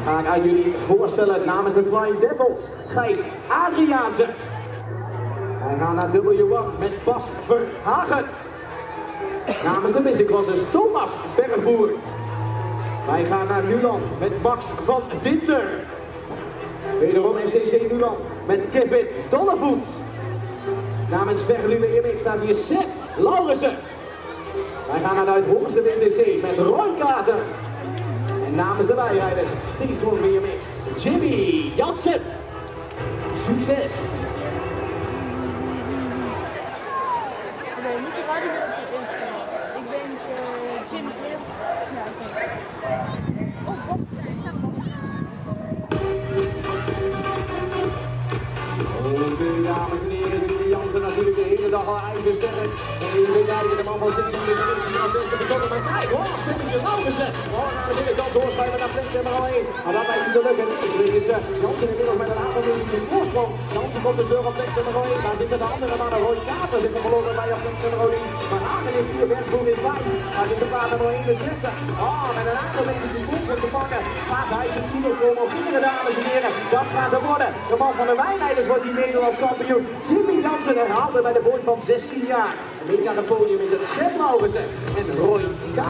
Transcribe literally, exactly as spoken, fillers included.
ga ik aan jullie voorstellen namens de Flying Devils, Gijs Adriaanse. Wij gaan naar W één met Bas Verhagen. Namens de Missicrossers Thomas Bergboer. Wij gaan naar Nuland met Max van Dinter. Wederom F C C Nuland met Kevin Dollevoet. Namens Verlu B M X staat hier Sepp Laurensen. Wij gaan naar de Uithoornse W T C met Roy Kater. En namens de bijrijders Steestorm B M X Jimmy Jansen. Succes! Ik ben Jim Smith. Oké, dames en heren, Jimmy Jansen natuurlijk de hele dag al ijzersterk. En even kijken, de man van dit nummer is die als beste begonnen met mij. Oh, Seppetje Laurensen. Oh, naar de binnenkant doorschuiven naar plek nummer één. Maar dat lijkt niet te lukken. Dit is uh, Jansen inmiddels met een aantal minuutjes voorsprong. Jansen komt dus door op plek nummer één. Daar zitten de andere mannen. Roy Kater zit nog verloren bij op plek nummer één. Maar Hagen in vier, Bergboer in vijf. Maar het is de paard nummer eenenzestig. Oh, met een aantal minuutjes voorsprong te pakken. Gaat hij zijn titel komen op vieren, dames en heren. Dat gaat er worden. De man van de wijnrijders wordt hier Nederlands kampioen. Jimmy Jansen herhaalde bij de boord van zestien jaar. Mee aan het podium is het Sepp Laurensen en Roy Kater.